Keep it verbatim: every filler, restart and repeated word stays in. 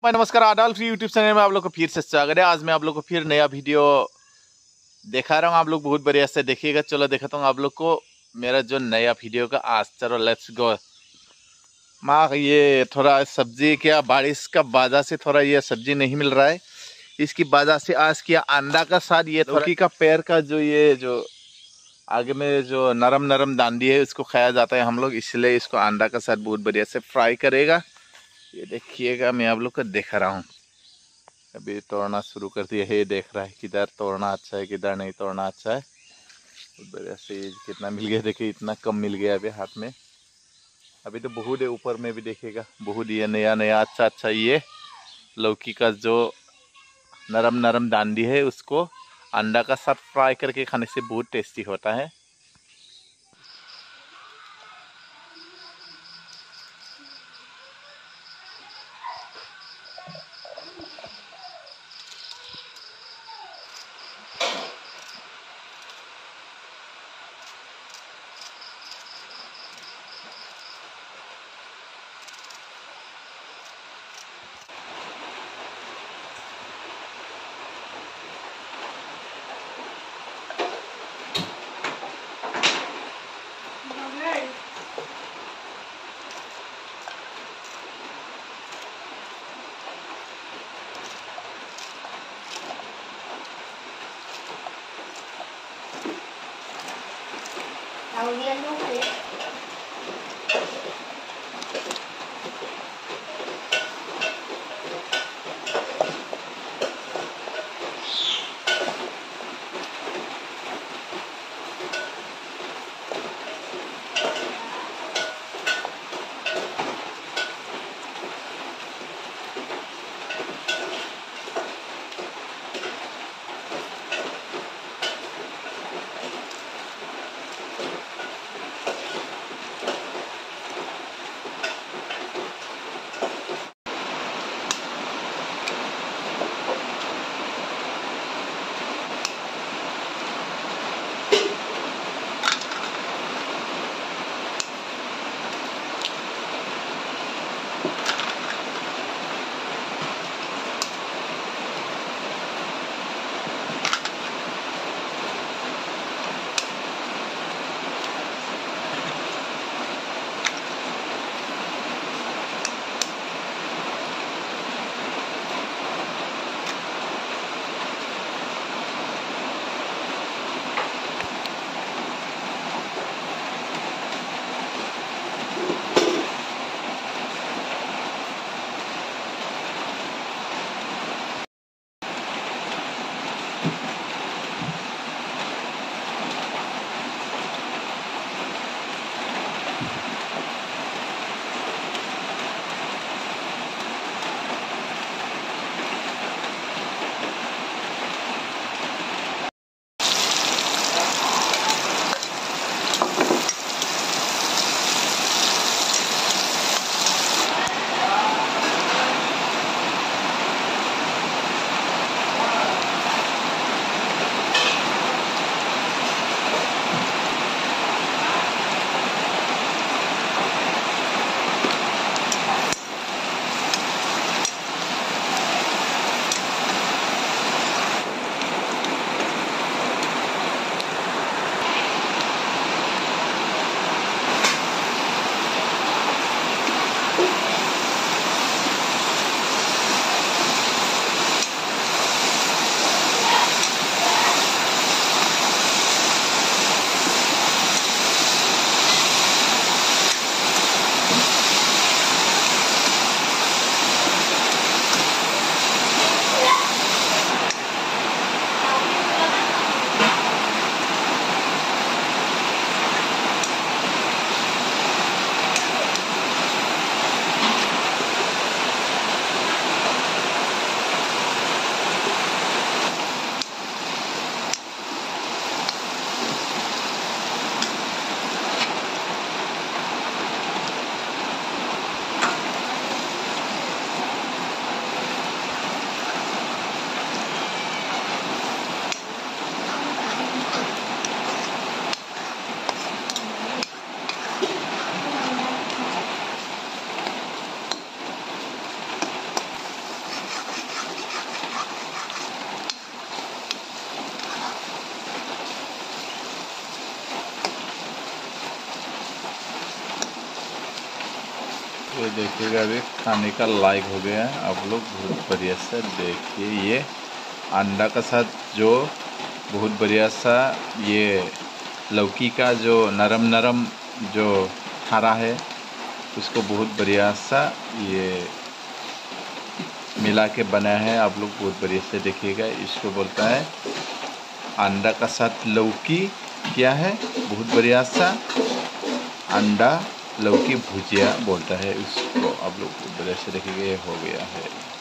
भाई नमस्कार, आदाल free YouTube channel में आप लोग को फिर से स्वागत है। आज मैं आप लोग को फिर नया वीडियो दिखा रहा हूँ, आप लोग बहुत बढ़िया से देखिएगा। चलो दिखाता हूँ आप लोग को मेरा जो नया वीडियो का। आज चलो लेट्स गो। माँ ये थोड़ा सब्जी क्या बारिश का वजह से थोड़ा ये सब्जी नहीं मिल रहा है, इसकी वजह से आज किया अंडा का साथ ये लौकी का पैर का जो ये जो आगे में जो नरम नरम दांडी है उसको खाया जाता है हम लोग, इसलिए इसको अंडा का साथ बहुत बढ़िया से फ्राई करेगा। ये देखिएगा, मैं आप लोग को दिखा रहा हूँ। अभी तोड़ना शुरू कर दिया है, देख रहा है किधर तोड़ना अच्छा है किधर नहीं तोड़ना अच्छा है। बहुत बढ़िया से कितना मिल गया देखिए, इतना कम मिल गया अभी हाथ में। अभी तो बहुत है, ऊपर में भी देखिएगा बहुत ये नया नया अच्छा अच्छा ये लौकी का जो नरम नरम दांडी है उसको अंडा का साथ फ्राई करके खाने से बहुत टेस्टी होता है। Đầu tiên lúc đấy ये देखिएगा अभी खाने का लायक हो गया है। आप लोग बहुत बढ़िया से देखिए, ये अंडा का साथ जो बहुत बढ़िया सा ये लौकी का जो नरम नरम जो हरा है उसको बहुत बढ़िया सा ये मिला के बनाया है। आप लोग बहुत बढ़िया से देखिएगा। इसको बोलता है अंडा का साथ लौकी क्या है, बहुत बढ़िया सा अंडा लौकी भुजिया बोलता है उसको। आप लोग बहुत बढ़िया से देखिएगा, ये हो गया है।